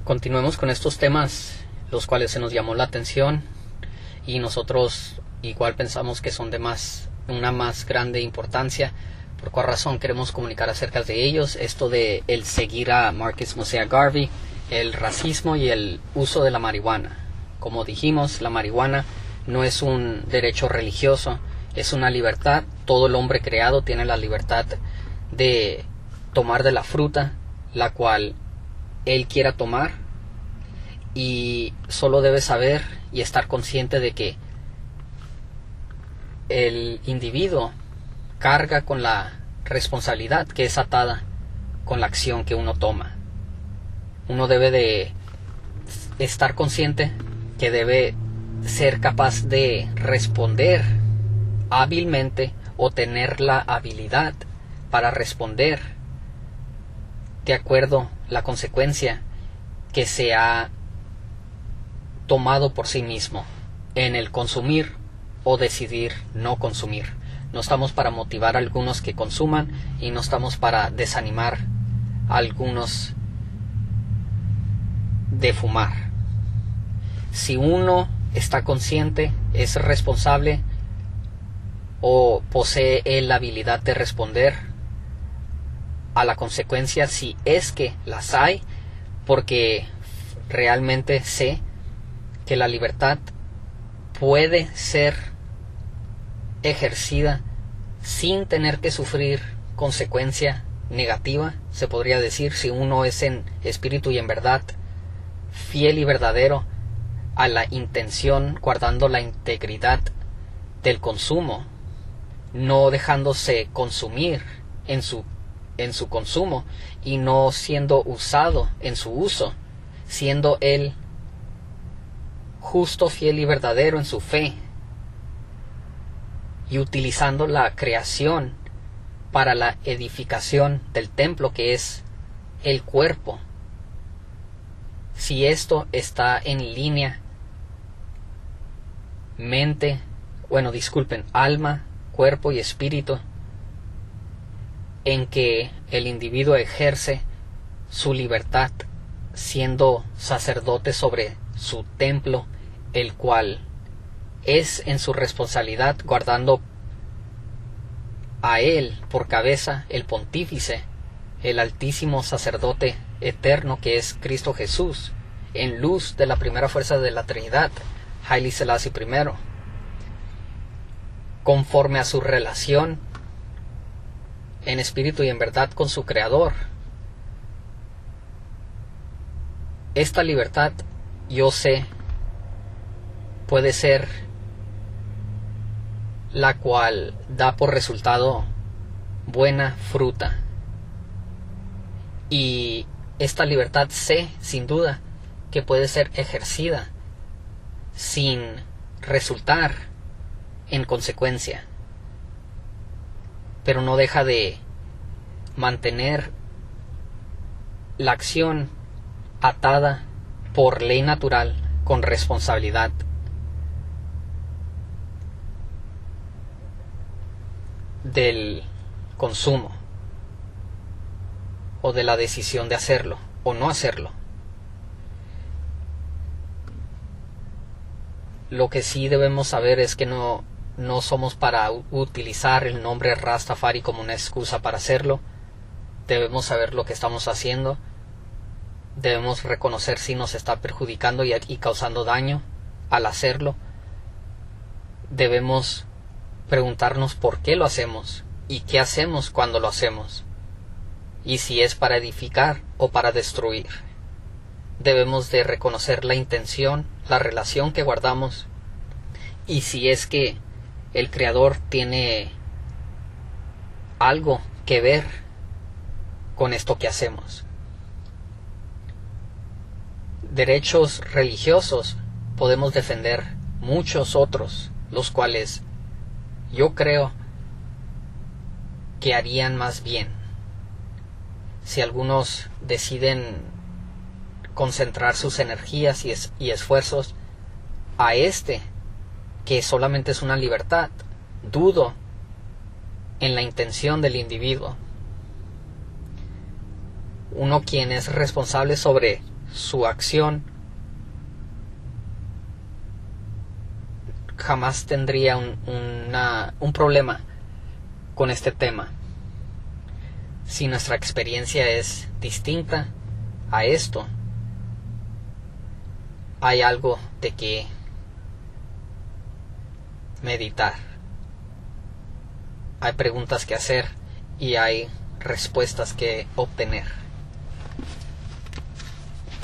Continuemos con estos temas, los cuales se nos llamó la atención y nosotros igual pensamos que son de una más grande importancia. ¿Por cuál razón queremos comunicar acerca de ellos? Esto de el seguir a Marcus Mosiah Garvey, el racismo y el uso de la marihuana. Como dijimos, la marihuana no es un derecho religioso, es una libertad. Todo el hombre creado tiene la libertad de tomar de la fruta, la cual él quiera tomar, y solo debe saber y estar consciente de que el individuo carga con la responsabilidad que es atada con la acción que uno toma. Uno debe de estar consciente que debe ser capaz de responder hábilmente o tener la habilidad para responder de acuerdo a la consecuencia que se ha tomado por sí mismo en el consumir o decidir no consumir. No estamos para motivar a algunos que consuman y no estamos para desanimar a algunos de fumar. Si uno está consciente, es responsable o posee la habilidad de responder a la consecuencia, si es que las hay, porque realmente sé que la libertad puede ser ejercida sin tener que sufrir consecuencia negativa, se podría decir, si uno es en espíritu y en verdad fiel y verdadero a la intención, guardando la integridad del consumo, no dejándose consumir en su consumo y no siendo usado en su uso, siendo él justo, fiel y verdadero en su fe y utilizando la creación para la edificación del templo que es el cuerpo. Si esto está en línea, alma, cuerpo y espíritu, en que el individuo ejerce su libertad siendo sacerdote sobre su templo, el cual es en su responsabilidad, guardando a él por cabeza el pontífice, el altísimo sacerdote eterno que es Cristo Jesús, en luz de la primera fuerza de la Trinidad, Haile Selassie I, conforme a su relación en espíritu y en verdad con su Creador. Esta libertad, yo sé, puede ser la cual da por resultado buena fruta. Y esta libertad sé, sin duda, que puede ser ejercida sin resultar en consecuencia, pero no deja de mantener la acción atada por ley natural con responsabilidad. Del consumo o de la decisión de hacerlo o no hacerlo. Lo que sí debemos saber es que no somos para utilizar el nombre Rastafari como una excusa para hacerlo. Debemos saber lo que estamos haciendo. Debemos reconocer si nos está perjudicando y causando daño al hacerlo. Debemos preguntarnos por qué lo hacemos y qué hacemos cuando lo hacemos, y si es para edificar o para destruir. Debemos de reconocer la intención, la relación que guardamos, y si es que el Creador tiene algo que ver con esto que hacemos. Derechos religiosos podemos defender muchos otros, los cuales yo creo que harían más bien si algunos deciden concentrar sus energías y esfuerzos a que solamente es una libertad. Dudo en la intención del individuo. Uno quien es responsable sobre su acción, jamás tendría un problema con este tema. Si nuestra experiencia es distinta a esto, hay algo de que meditar, hay preguntas que hacer y hay respuestas que obtener.